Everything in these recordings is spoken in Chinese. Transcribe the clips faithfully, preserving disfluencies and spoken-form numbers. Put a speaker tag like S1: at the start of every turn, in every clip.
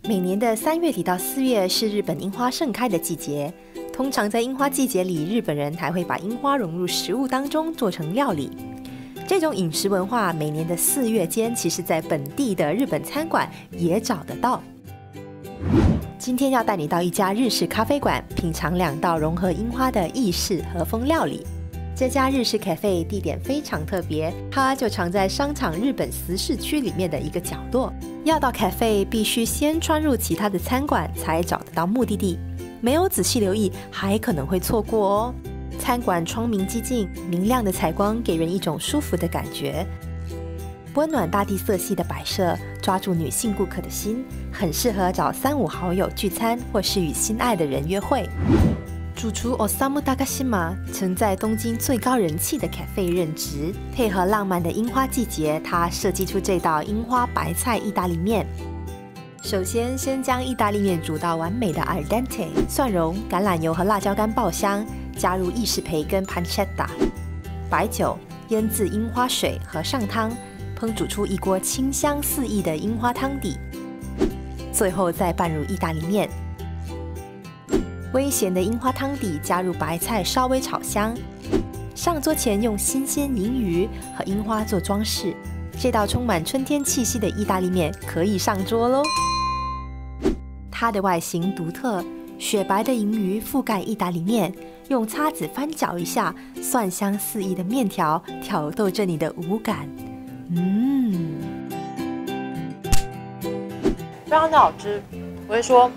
S1: 每年的三月底到四月是日本樱花盛开的季节。通常在樱花季节里，日本人还会把樱花融入食物当中，做成料理。这种饮食文化，每年的四月间，其实在本地的日本餐馆也找得到。今天要带你到一家日式咖啡馆，品尝两道融合樱花的意式和风料理。这家日式 cafe 地点非常特别，它就藏在商场日本十市区里面的一个角落。要到 cafe 必须先穿入其他的餐馆才找得到目的地，没有仔细留意还可能会错过哦。餐馆窗明几净，明亮的采光给人一种舒服的感觉，温暖大地色系的摆设抓住女性顾客的心，很适合找三五好友聚餐或是与心爱的人约会。主厨 Osamu Takashima 曾在东京最高人气的 cafe 任职，配合浪漫的樱花季节，他设计出这道樱花白菜意大利面。首先，先将意大利面煮到完美的 al dente， 蒜蓉、橄榄油和辣椒干爆香，加入意式培根 pancetta、白酒、腌制樱花水和上汤，烹煮出一锅清香四溢的樱花汤底。最后再拌入意大利面。微咸的樱花汤底加入白菜，稍微炒香。上桌前用新鲜银鱼和樱花做装饰，这道充满春天气息的意大利面可以上桌喽。它的外形独特，雪白的银鱼覆盖意大利面，用叉子翻搅一下，蒜香四溢的面条挑逗着你的五感。嗯，
S2: 非常的好吃。我会说，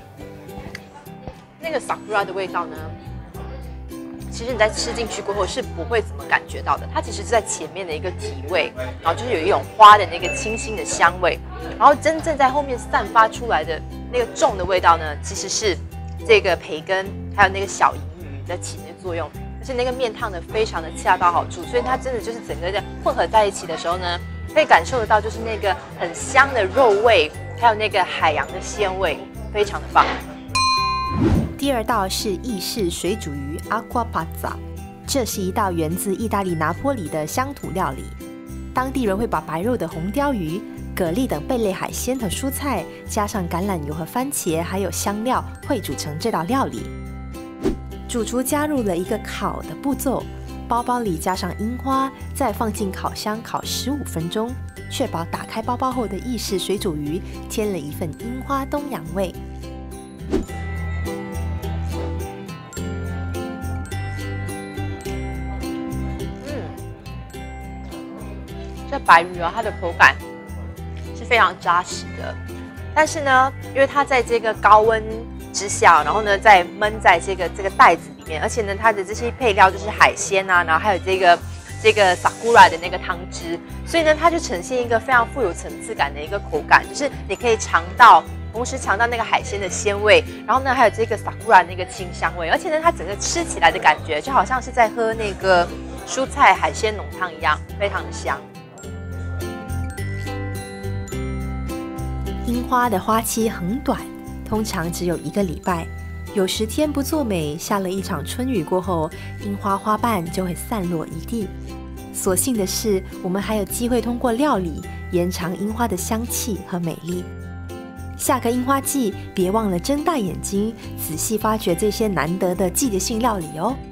S2: 那个 sakura 的味道呢，其实你在吃进去过后是不会怎么感觉到的。它其实是在前面的一个提味，然后就是有一种花的那个清新的香味，然后真正在后面散发出来的那个重的味道呢，其实是这个培根还有那个小银鱼在起那个作用，而且那个面烫的非常的恰到好处，所以它真的就是整个的混合在一起的时候呢，可以感受得到就是那个很香的肉味，还有那个海洋的鲜味，非常的棒。
S1: 第二道是意式水煮鱼 Aqua Pazza， 这是一道源自意大利拿坡里的乡土料理。当地人会把白肉的红鲷鱼、蛤蜊等贝类海鲜和蔬菜，加上橄榄油和番茄，还有香料，汇煮成这道料理。主厨加入了一个烤的步骤，包包里加上樱花，再放进烤箱烤十五分钟，确保打开包包后的意式水煮鱼添了一份樱花东洋味。
S2: 这白鱼啊，它的口感是非常扎实的，但是呢，因为它在这个高温之下，然后呢，再焖在这个这个袋子里面，而且呢，它的这些配料就是海鲜啊，然后还有这个这个 sakura 的那个汤汁，所以呢，它就呈现一个非常富有层次感的一个口感，就是你可以尝到，同时尝到那个海鲜的鲜味，然后呢，还有这个 sakura 那个清香味，而且呢，它整个吃起来的感觉就好像是在喝那个蔬菜海鲜浓汤一样，非常的香。
S1: 樱花的花期很短，通常只有一个礼拜。有时天不作美，下了一场春雨过后，樱花花瓣就会散落一地。所幸的是，我们还有机会通过料理延长樱花的香气和美丽。下个樱花季，别忘了睁大眼睛，仔细发掘这些难得的季节性料理哦。